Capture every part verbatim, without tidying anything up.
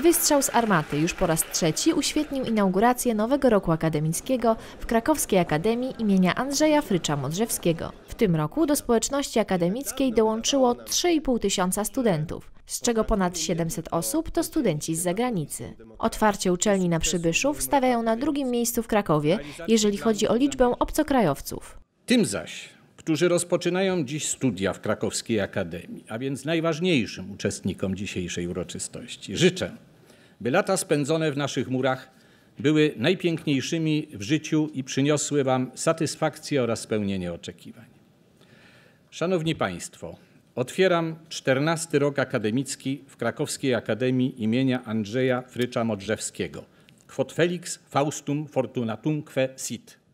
Wystrzał z armaty już po raz trzeci uświetnił inaugurację nowego roku akademickiego w Krakowskiej Akademii imienia Andrzeja Frycza-Modrzewskiego. W tym roku do społeczności akademickiej dołączyło trzy i pół tysiąca studentów, z czego ponad siedemset osób to studenci z zagranicy. Otwarcie uczelni na Przybyszów stawiają na drugim miejscu w Krakowie, jeżeli chodzi o liczbę obcokrajowców. Tym zaś, którzy rozpoczynają dziś studia w Krakowskiej Akademii, a więc najważniejszym uczestnikom dzisiejszej uroczystości, życzę, by lata spędzone w naszych murach były najpiękniejszymi w życiu i przyniosły wam satysfakcję oraz spełnienie oczekiwań. Szanowni Państwo, otwieram czternasty rok akademicki w Krakowskiej Akademii imienia Andrzeja Frycza-Modrzewskiego. Quod felix faustum fortunatumque sit.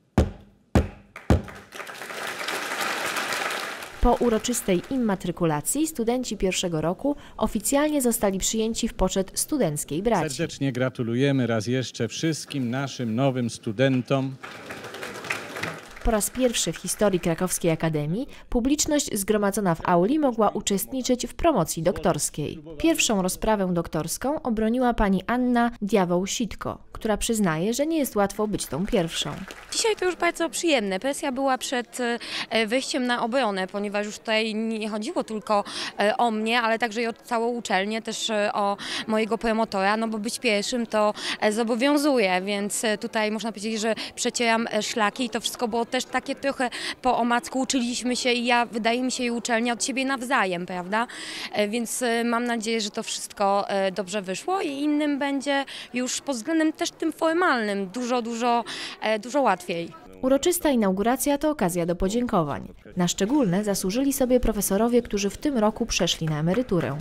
Po uroczystej immatrykulacji studenci pierwszego roku oficjalnie zostali przyjęci w poczet studenckiej braci. Serdecznie gratulujemy raz jeszcze wszystkim naszym nowym studentom. Po raz pierwszy w historii Krakowskiej Akademii publiczność zgromadzona w auli mogła uczestniczyć w promocji doktorskiej. Pierwszą rozprawę doktorską obroniła pani Anna Diawoł-Sitko, która przyznaje, że nie jest łatwo być tą pierwszą. Dzisiaj to już bardzo przyjemne. Presja była przed wyjściem na obronę, ponieważ już tutaj nie chodziło tylko o mnie, ale także i o całą uczelnię, też o mojego promotora, no bo być pierwszym to zobowiązuje, więc tutaj można powiedzieć, że przecieram szlaki i to wszystko było też takie trochę po omacku, uczyliśmy się i ja, wydaje mi się, i uczelnia od siebie nawzajem, prawda? Więc mam nadzieję, że to wszystko dobrze wyszło i innym będzie już pod względem też tym formalnym dużo, dużo, dużo łatwiej. Uroczysta inauguracja to okazja do podziękowań. Na szczególne zasłużyli sobie profesorowie, którzy w tym roku przeszli na emeryturę.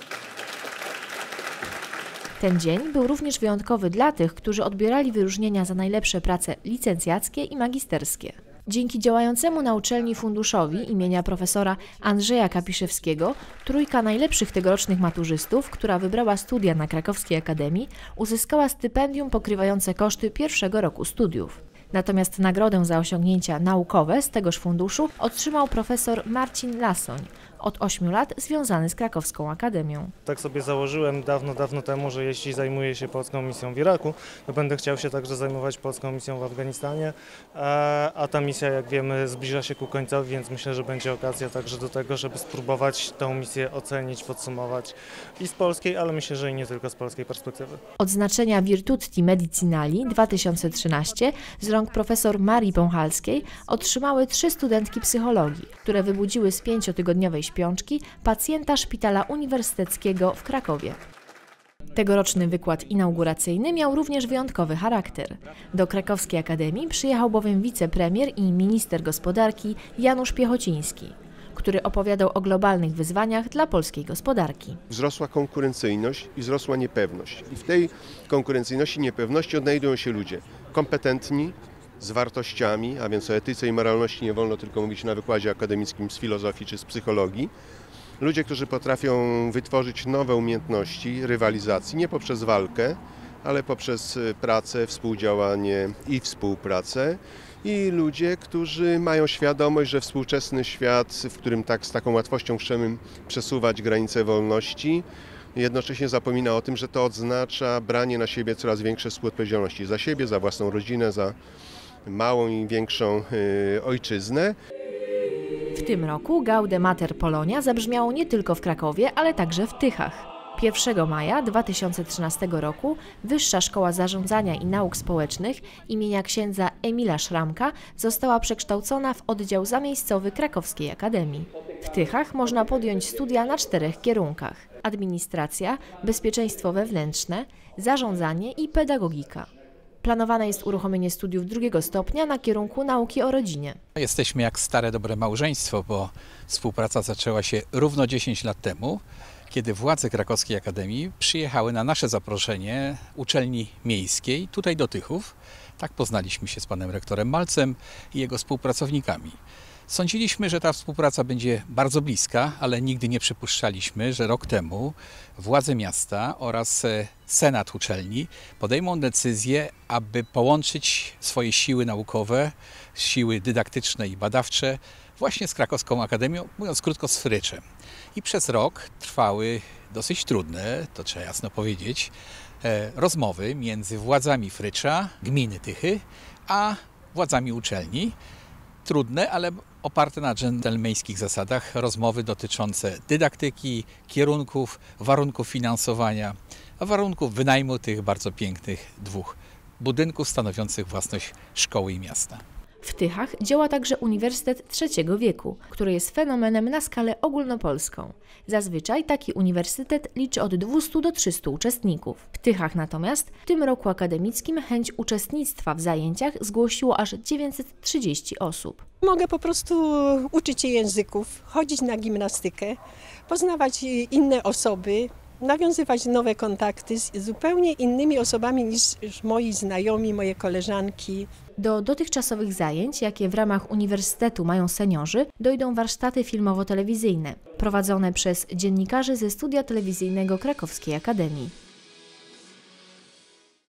Ten dzień był również wyjątkowy dla tych, którzy odbierali wyróżnienia za najlepsze prace licencjackie i magisterskie. Dzięki działającemu na uczelni funduszowi imienia profesora Andrzeja Kapiszewskiego, trójka najlepszych tegorocznych maturzystów, która wybrała studia na Krakowskiej Akademii, uzyskała stypendium pokrywające koszty pierwszego roku studiów. Natomiast nagrodę za osiągnięcia naukowe z tegoż funduszu otrzymał profesor Marcin Lasoń, od ośmiu lat związany z Krakowską Akademią. Tak sobie założyłem dawno, dawno temu, że jeśli zajmuję się polską misją w Iraku, to będę chciał się także zajmować polską misją w Afganistanie, a, a ta misja, jak wiemy, zbliża się ku końcowi, więc myślę, że będzie okazja także do tego, żeby spróbować tę misję ocenić, podsumować i z polskiej, ale myślę, że i nie tylko z polskiej perspektywy. Odznaczenia Virtuti Medicinali dwa tysiące trzynaście z rąk profesor Marii Pąchalskiej otrzymały trzy studentki psychologii, które wybudziły z pięciotygodniowej śpiączki pacjenta Szpitala Uniwersyteckiego w Krakowie. Tegoroczny wykład inauguracyjny miał również wyjątkowy charakter. Do Krakowskiej Akademii przyjechał bowiem wicepremier i minister gospodarki Janusz Piechociński, który opowiadał o globalnych wyzwaniach dla polskiej gospodarki. Wzrosła konkurencyjność i wzrosła niepewność. I w tej konkurencyjności i niepewności odnajdują się ludzie kompetentni, z wartościami, a więc o etyce i moralności nie wolno tylko mówić na wykładzie akademickim z filozofii czy z psychologii. Ludzie, którzy potrafią wytworzyć nowe umiejętności rywalizacji, nie poprzez walkę, ale poprzez pracę, współdziałanie i współpracę. I ludzie, którzy mają świadomość, że współczesny świat, w którym tak z taką łatwością chcemy przesuwać granice wolności, jednocześnie zapomina o tym, że to odznacza branie na siebie coraz większe współodpowiedzialności za siebie, za własną rodzinę, za małą i większą y, ojczyznę. W tym roku Gaude Mater Polonia zabrzmiało nie tylko w Krakowie, ale także w Tychach. pierwszego maja dwa tysiące trzynastego roku Wyższa Szkoła Zarządzania i Nauk Społecznych imienia księdza Emila Szramka została przekształcona w oddział zamiejscowy Krakowskiej Akademii. W Tychach można podjąć studia na czterech kierunkach: administracja, bezpieczeństwo wewnętrzne, zarządzanie i pedagogika. Planowane jest uruchomienie studiów drugiego stopnia na kierunku nauki o rodzinie. Jesteśmy jak stare dobre małżeństwo, bo współpraca zaczęła się równo dziesięć lat temu, kiedy władze Krakowskiej Akademii przyjechały na nasze zaproszenie uczelni miejskiej tutaj do Tychów. Tak poznaliśmy się z panem rektorem Malcem i jego współpracownikami. Sądziliśmy, że ta współpraca będzie bardzo bliska, ale nigdy nie przypuszczaliśmy, że rok temu władze miasta oraz senat uczelni podejmą decyzję, aby połączyć swoje siły naukowe, siły dydaktyczne i badawcze właśnie z Krakowską Akademią, mówiąc krótko, z Fryczem. I przez rok trwały dosyć trudne, to trzeba jasno powiedzieć, rozmowy między władzami Frycza, gminy Tychy, a władzami uczelni. Trudne, ale oparte na dżentelmeńskich zasadach, rozmowy dotyczące dydaktyki, kierunków, warunków finansowania, a warunków wynajmu tych bardzo pięknych dwóch budynków stanowiących własność szkoły i miasta. W Tychach działa także Uniwersytet Trzeciego Wieku, który jest fenomenem na skalę ogólnopolską. Zazwyczaj taki uniwersytet liczy od dwustu do trzystu uczestników. W Tychach natomiast w tym roku akademickim chęć uczestnictwa w zajęciach zgłosiło aż dziewięćset trzydzieści osób. Mogę po prostu uczyć się języków, chodzić na gimnastykę, poznawać inne osoby, nawiązywać nowe kontakty z zupełnie innymi osobami niż moi znajomi, moje koleżanki. Do dotychczasowych zajęć, jakie w ramach uniwersytetu mają seniorzy, dojdą warsztaty filmowo-telewizyjne, prowadzone przez dziennikarzy ze studia telewizyjnego Krakowskiej Akademii.